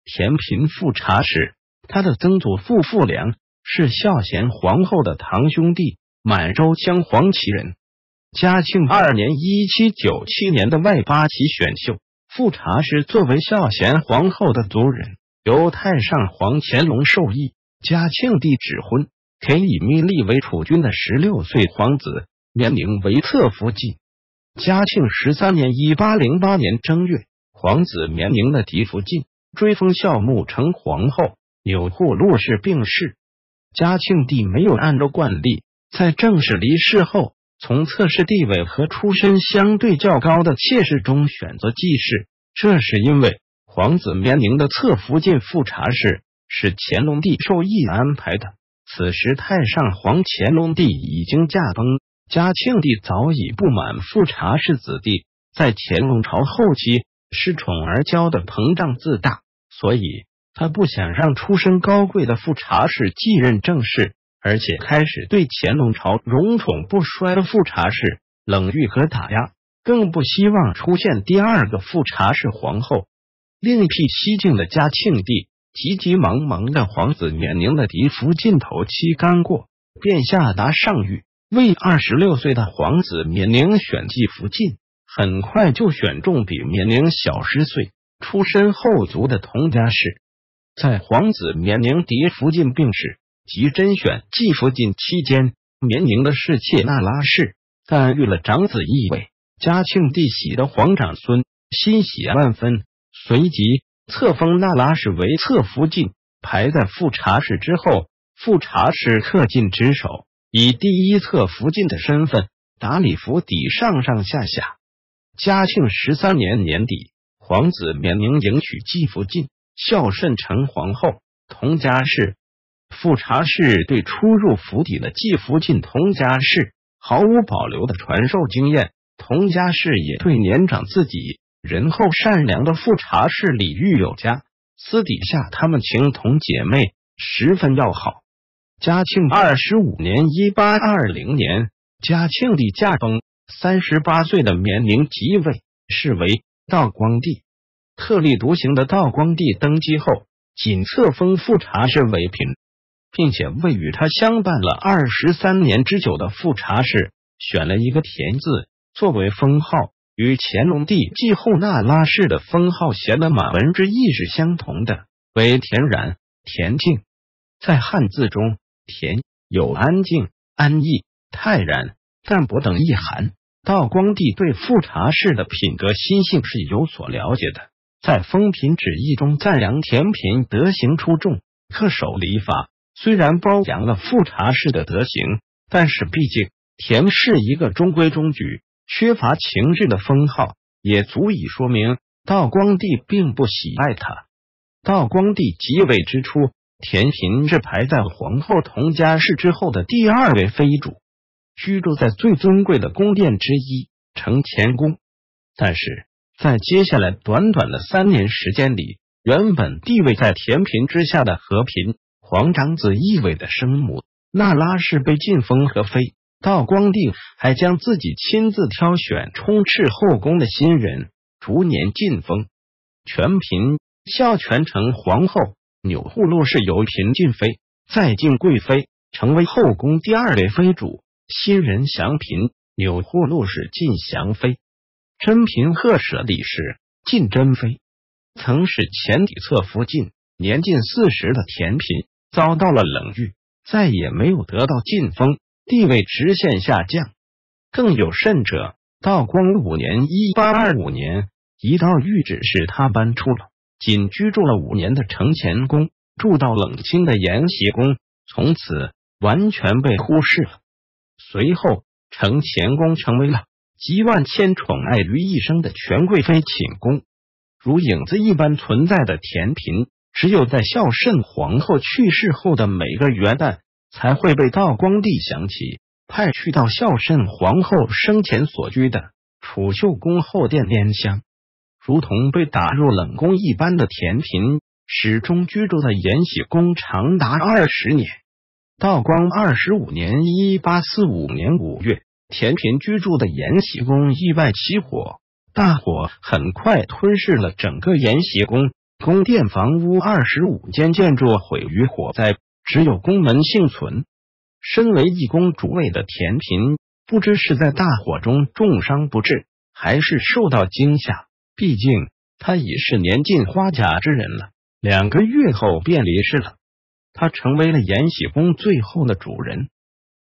田平富察氏，他的曾祖父富良是孝贤皇后的堂兄弟，满洲镶黄旗人。嘉庆2年1797年的外八旗选秀，富察氏作为孝贤皇后的族人，由太上皇乾隆授意，嘉庆帝指婚，给以密立为储君的16岁皇子绵宁为侧福晋。嘉庆13年1808年正月，皇子绵宁的嫡福晋追封孝穆成皇后，钮祜禄氏病逝。嘉庆帝没有按照惯例在正式离世后，从侧室地位和出身相对较高的妾室中选择继室，这是因为皇子绵宁的侧福晋富察氏是乾隆帝授意安排的。此时太上皇乾隆帝已经驾崩，嘉庆帝早已不满富察氏子弟在乾隆朝后期恃宠而骄的膨胀自大，所以他不想让出身高贵的富察氏继任正室，而且开始对乾隆朝荣宠不衰的富察氏冷遇和打压，更不希望出现第二个富察氏皇后。另一辟西境的嘉庆帝急急忙忙的皇子绵宁的嫡福晋头期刚过，便下达上谕，为26岁的皇子绵宁选继福晋，很快就选中比绵宁小10岁、出身后族的佟家氏。在皇子绵宁嫡福晋病逝及甄选继福晋期间，绵宁的侍妾那拉氏赞誉了长子义位，嘉庆帝喜的皇长孙欣喜万分，随即册封那拉氏为侧福晋，排在富察氏之后。富察氏恪尽职守，以第一侧福晋的身份打理府邸上上下下。嘉庆13年年底，皇子绵宁迎娶继福晋孝慎成皇后，佟家氏。富察氏对初入府邸的继福晋佟家氏毫无保留的传授经验，佟家氏也对年长自己、仁厚善良的富察氏礼遇有加，私底下他们情同姐妹，十分要好。嘉庆25年1820年，嘉庆帝驾崩，38岁的绵宁即位，是为道光帝。特立独行的道光帝登基后，仅册封富察氏为嫔，并且为与他相伴了23年之久的富察氏选了一个田字作为封号，与乾隆帝继后那拉氏的封号衔的满文之意是相同的，为田然、恬静。在汉字中，恬有安静、安逸、泰然、淡泊等意涵。道光帝对富察氏的品格心性是有所了解的，在封嫔旨意中赞扬田嫔德行出众，恪守礼法。虽然褒扬了富察氏的德行，但是毕竟田是一个中规中矩、缺乏情致的封号，也足以说明道光帝并不喜爱他。道光帝即位之初，田嫔是排在皇后佟家氏之后的第二位妃主，居住在最尊贵的宫殿之一承乾宫。但是在接下来短短的3年时间里，原本地位在田嫔之下的和嫔皇长子义位的生母那拉氏被晋封和妃，道光帝还将自己亲自挑选充斥后宫的新人逐年晋封。全嫔孝全成皇后钮祜禄氏由嫔晋妃，再晋贵妃，成为后宫第二位妃主。新人祥嫔钮祜禄氏晋祥妃。真嫔贺舍里氏晋真妃。曾是前底侧福晋年近40的田嫔遭到了冷遇，再也没有得到晋封，地位直线下降。更有甚者，道光5年1825年，一道谕旨使他搬出了仅居住了5年的承乾宫，住到冷清的延禧宫，从此完全被忽视了。随后承乾宫成为了集万千宠爱于一身的权贵妃寝宫，如影子一般存在的田嫔，只有在孝慎皇后去世后的每个元旦才会被道光帝想起，派去到孝慎皇后生前所居的储秀宫后殿拈香。如同被打入冷宫一般的田嫔，始终居住在延禧宫长达20年。道光25年1845年5月，田嫔居住的延禧宫意外起火，大火很快吞噬了整个延禧宫， 宫殿房屋25间建筑毁于火灾，只有宫门幸存。身为一宫主位的田嫔，不知是在大火中重伤不治，还是受到惊吓，毕竟他已是年近花甲之人了，2个月后便离世了。他成为了延禧宫最后的主人。